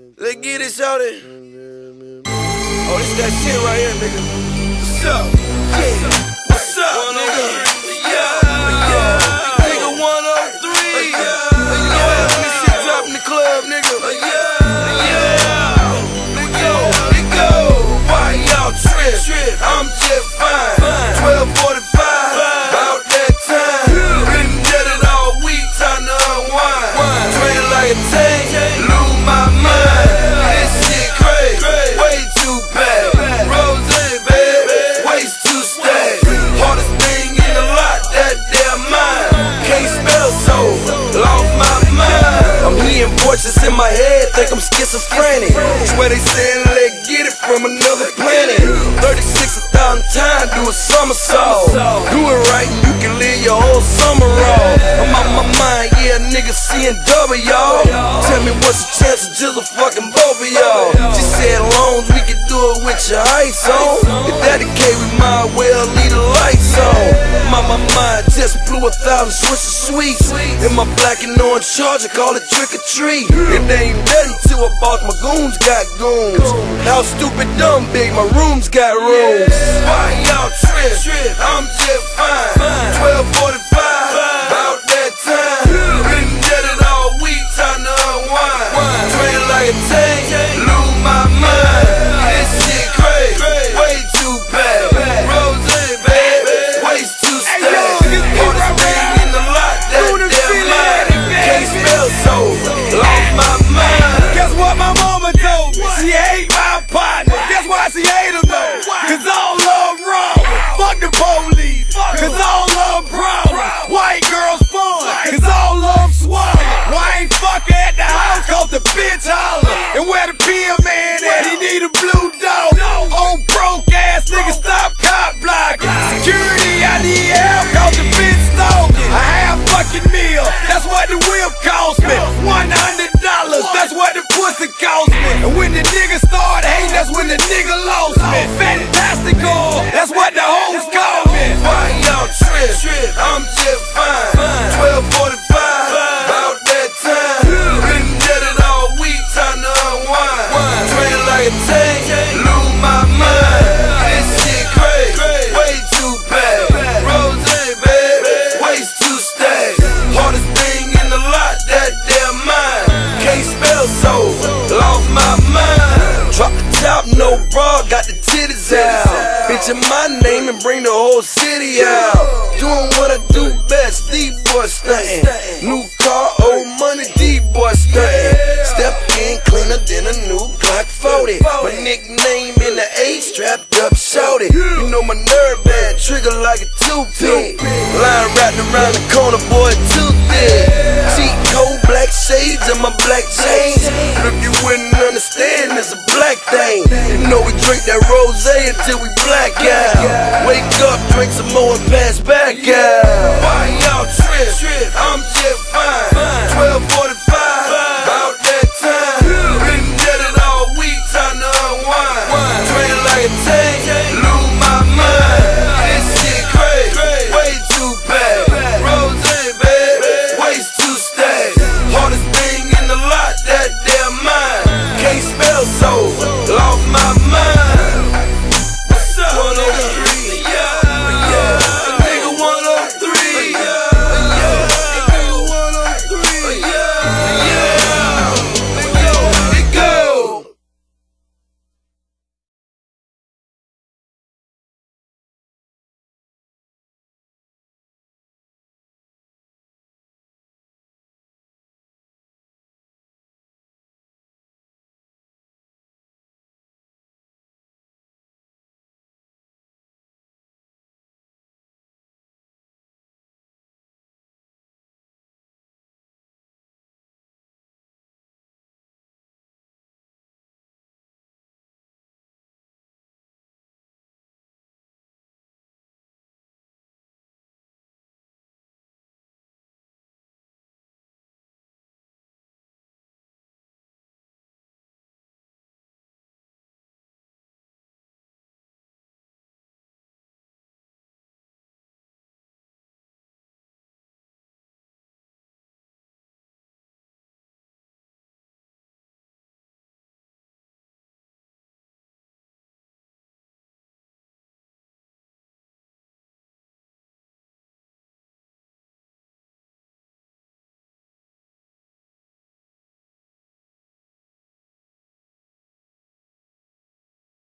Let's get it, shawty. Oh, this that shit right here, nigga. What's up? Yeah. What's up, nigga? Yeah. Nigga 103. Yeah. This shit drop in the club, nigga. Yeah. Let go. Why y'all trip? I'm just fine. 12:45. About that time. Been dead it all week. Time to unwind. Train like a tank. Lose my mind. This shit crazy. Way too bad. Rose, baby. Waist too stacked. Hardest thing in the lot. That damn mind. Can't spell so. Lost my mind. I'm hearing voices in my head. Think I'm schizophrenic. Swear they saying let's get it from another planet. 36,000 times, do a somersault. Do it right and you can live your whole summer off. I'm on my mind, yeah, nigga seeing double, y'all. Tell me what's the chance of just a fucking both of y'all. She said long as we can do it with your ice on. If that the case, we might well leave the lights on. My mind just blew 1,000 Swisher Sweets. In my black and orange Charger, call it trick or treat. It ain't nothing till I bought my goons got goons. How stupid dumb big, my rooms got rooms. Why y'all trip? I'm just fine. 12:45, about that time. Been dead it all week, time to unwind. Train like a tank, lose my mind. This shit crazy, way too bad. Rose, baby, waist too stacked. Hardest thing in the lot, that damn mind. Can't spell so, lost my mind. Guess what my mama told me? She hate my partner. Guess why she hate him though? Cause all love wrong. Fuck the police. Cause all love problem. White girls fun. Cause all love swallow. Why ain't fuck at the house? Cause the bitch holler. And where the PM man at? He need a blue dog. Old broke ass nigga stop cop blocking. Security, I need help cause the bitch stole me. A half fucking meal. That's what the whip cost me. $100. That's what the pussy cost me. And when the nigga start hating, that's when the nigga lost me. Fantastical, that's what the hoes call me. Why y'all trip? I'm just fine. 12:45, about that time. Been dead it all week, time to unwind. Train like a tank, lose my mind. This shit crazy, way too bad. Rose, baby, waist too stacked. Hardest thing in the lot, that damn mind. Can't spell so, lost my mind. Drop the top, no bra, got the titties out. Mention my name and bring the whole city out. Doing what I do best, D-boy stuntin'. New car, old money, D-boy stuntin'. Step in cleaner than a new Glock 40. My nickname in the A, strapped up, shouted. You know my nerve bad, trigger like a toothpick. Line wrapped around the corner, boy, too thick. Cheat code, black shades and my black chains. But if you wouldn't understand, it's a black thing. You know we drink that rosé until we black out. Wake up, drink some more and pass back out. Why y'all trip?